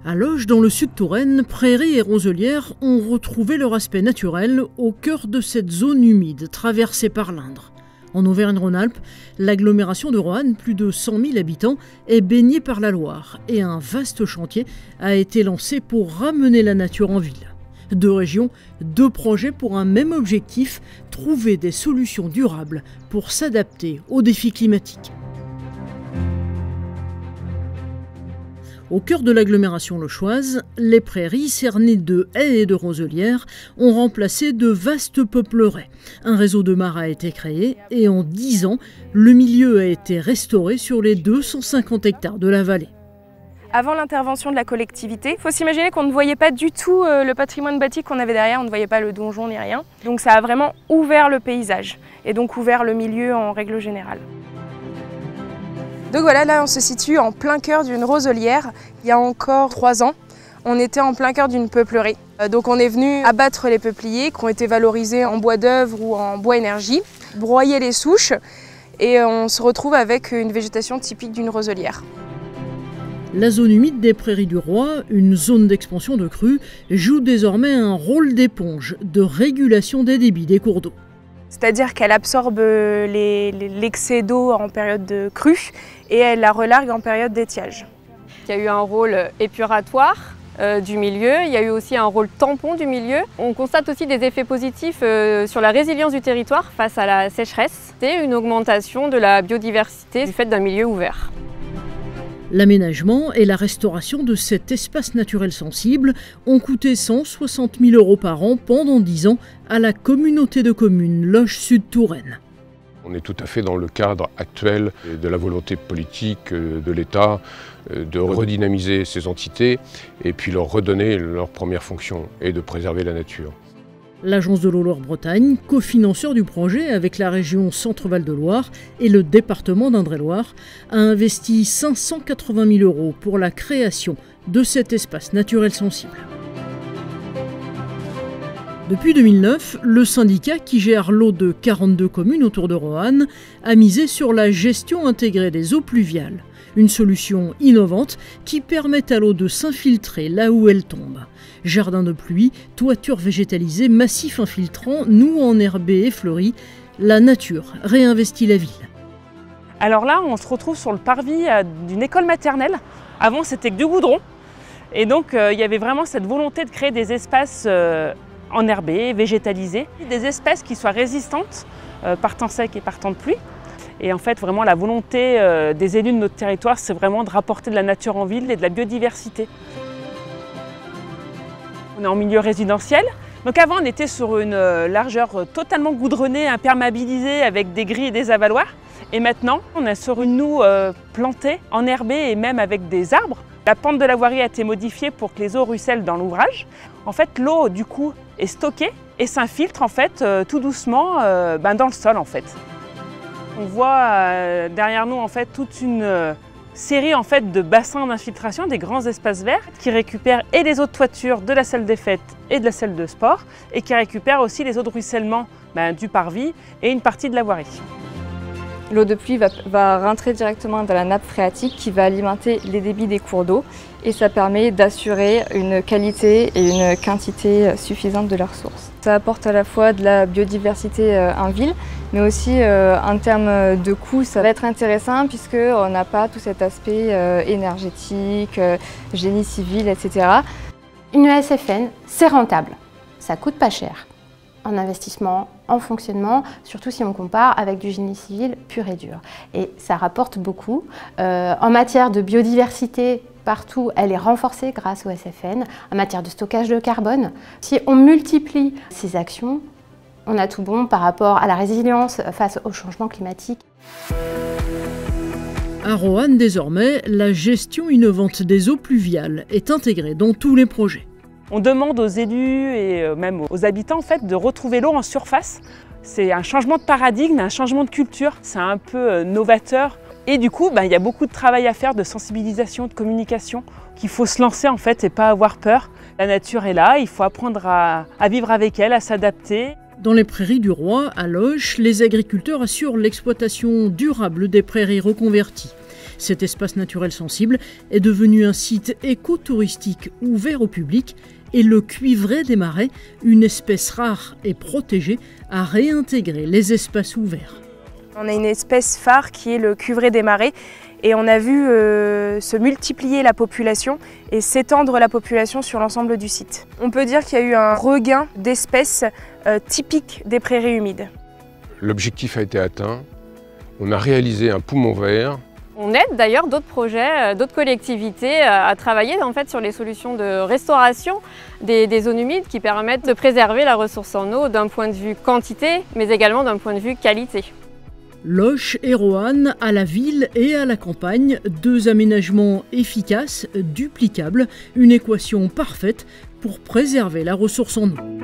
À Loches, dans le sud Touraine, prairies et roselières ont retrouvé leur aspect naturel au cœur de cette zone humide traversée par l'Indre. En Auvergne-Rhône-Alpes, l'agglomération de Roanne, plus de 100 000 habitants, est baignée par la Loire et un vaste chantier a été lancé pour ramener la nature en ville. 2 régions, 2 projets pour un même objectif, trouver des solutions durables pour s'adapter aux défis climatiques. Au cœur de l'agglomération lochoise, les prairies cernées de haies et de roselières ont remplacé de vastes peupleraies. Un réseau de mares a été créé et en 10 ans, le milieu a été restauré sur les 250 hectares de la vallée. Avant l'intervention de la collectivité, il faut s'imaginer qu'on ne voyait pas du tout le patrimoine bâti qu'on avait derrière, on ne voyait pas le donjon ni rien. Donc ça a vraiment ouvert le paysage et donc ouvert le milieu en règle générale. Donc voilà, là on se situe en plein cœur d'une roselière. Il y a encore 3 ans, on était en plein cœur d'une peuplerie. Donc on est venu abattre les peupliers qui ont été valorisés en bois d'œuvre ou en bois énergie, broyer les souches et on se retrouve avec une végétation typique d'une roselière. La zone humide des Prairies du Roi, une zone d'expansion de crues, joue désormais un rôle d'éponge, de régulation des débits des cours d'eau. C'est-à-dire qu'elle absorbe l'excès d'eau en période de crue et elle la relargue en période d'étiage. Il y a eu un rôle épuratoire du milieu, il y a eu aussi un rôle tampon du milieu. On constate aussi des effets positifs sur la résilience du territoire face à la sécheresse. C'est une augmentation de la biodiversité du fait d'un milieu ouvert. L'aménagement et la restauration de cet espace naturel sensible ont coûté 160 000 € par an pendant 10 ans à la communauté de communes Loches Sud Touraine. On est tout à fait dans le cadre actuel de la volonté politique de l'État de redynamiser ces entités et puis leur redonner leur première fonction et de préserver la nature. L'Agence de l'eau Loire-Bretagne, cofinanceur du projet avec la région Centre-Val de Loire et le département d'Indre-et-Loire, a investi 580 000 € pour la création de cet espace naturel sensible. Depuis 2009, le syndicat qui gère l'eau de 42 communes autour de Roanne a misé sur la gestion intégrée des eaux pluviales, une solution innovante qui permet à l'eau de s'infiltrer là où elle tombe. Jardin de pluie, toiture végétalisée, massif infiltrant, nous enherbés et fleuris, la nature réinvestit la ville. Alors là, on se retrouve sur le parvis d'une école maternelle. Avant, c'était que du goudron. Et donc, il y avait vraiment cette volonté de créer des espaces enherbés, végétalisés, des espèces qui soient résistantes par temps sec et par temps de pluie. Et en fait, vraiment, la volonté des élus de notre territoire, c'est vraiment de rapporter de la nature en ville et de la biodiversité. On est en milieu résidentiel. Donc avant, on était sur une largeur totalement goudronnée, imperméabilisée, avec des grilles et des avaloirs. Et maintenant, on est sur une noue plantée, enherbée et même avec des arbres. La pente de la voirie a été modifiée pour que les eaux ruissellent dans l'ouvrage. En fait, l'eau, du coup, est stockée et s'infiltre en fait tout doucement dans le sol, en fait. On voit derrière nous en fait toute une série en fait de bassins d'infiltration, des grands espaces verts qui récupèrent et les eaux de toiture de la salle des fêtes et de la salle de sport et qui récupèrent aussi les eaux de ruissellement du parvis et une partie de la voirie. L'eau de pluie va rentrer directement dans la nappe phréatique qui va alimenter les débits des cours d'eau et ça permet d'assurer une qualité et une quantité suffisante de leurs sources. Ça apporte à la fois de la biodiversité en ville, mais aussi en termes de coût, ça va être intéressant puisqu'on n'a pas tout cet aspect énergétique, génie civil, etc. Une ESFN, c'est rentable, ça coûte pas cher. En investissement, en fonctionnement, surtout si on compare avec du génie civil pur et dur. Et ça rapporte beaucoup. En matière de biodiversité, partout, elle est renforcée grâce au SFN. En matière de stockage de carbone, si on multiplie ces actions, on a tout bon par rapport à la résilience face au changement climatique. À Roanne, désormais, la gestion innovante des eaux pluviales est intégrée dans tous les projets. On demande aux élus et même aux habitants en fait, de retrouver l'eau en surface. C'est un changement de paradigme, un changement de culture, c'est un peu novateur. Et du coup, il y a beaucoup de travail à faire, de sensibilisation, de communication, qu'il faut se lancer en fait et pas avoir peur. La nature est là, il faut apprendre à vivre avec elle, à s'adapter. Dans les Prairies du Roi, à Loches, les agriculteurs assurent l'exploitation durable des prairies reconverties. Cet espace naturel sensible est devenu un site écotouristique ouvert au public et le cuivré des marais, une espèce rare et protégée, a réintégré les espaces ouverts. On a une espèce phare qui est le cuivré des marais et on a vu se multiplier la population et s'étendre la population sur l'ensemble du site. On peut dire qu'il y a eu un regain d'espèces typiques des prairies humides. L'objectif a été atteint, on a réalisé un poumon vert. On aide d'ailleurs d'autres projets, d'autres collectivités à travailler en fait sur les solutions de restauration des zones humides qui permettent de préserver la ressource en eau d'un point de vue quantité mais également d'un point de vue qualité. Loches et Roanne, à la ville et à la campagne, deux aménagements efficaces, duplicables, une équation parfaite pour préserver la ressource en eau.